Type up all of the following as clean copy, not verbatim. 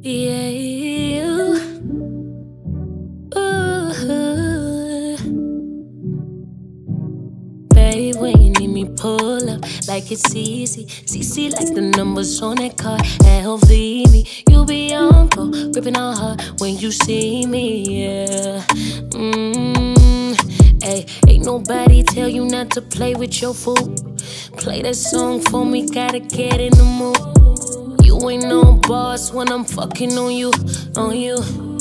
Yeah. Ooh. Babe, when you need me, pull up like it's easy. CC like the numbers on that card. LV me, you be on go, gripping on her when you see me. Yeah. Ay, ain't nobody tell you not to play with your food. Play that song for me, gotta get in the mood. You ain't no boss when I'm fucking on you, on you.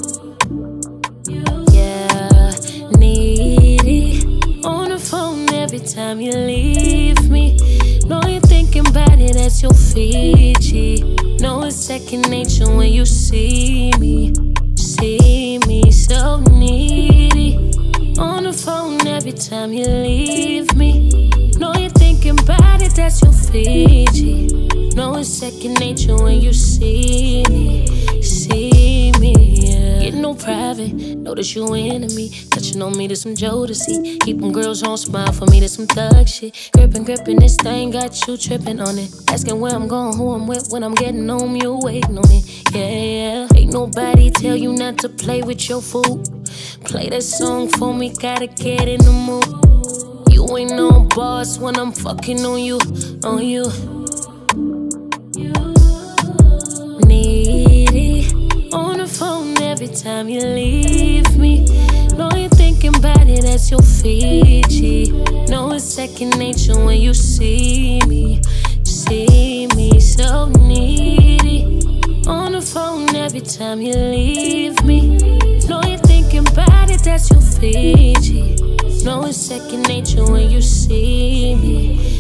Yeah, needy on the phone every time you leave me. Know you're thinking about it, that's your Fiji. Know it's second nature when you see me. See me so needy on the phone every time you leave me. Know you're thinking about it, that's your Fiji. Know it's second nature when you see me. See me, yeah. Get no private, know that you into me. Touching on me to some Jodeci. Keep them girls on smile for me to some thug shit. Gripping this thing, got you tripping on it. Asking where I'm going, who I'm with, when I'm getting home, you waiting on it. Yeah, ain't nobody tell you not to play with your food. Play that song for me, gotta get in the mood. You ain't no boss when I'm fucking on you, on you. Needy on the phone every time you leave me. Know you're thinking about it, that's your Fiji. Know it's second nature when you see me. See me so needy on the phone every time you leave me. Know you're thinking about it, that's your Fiji. Know it's second nature when you see me.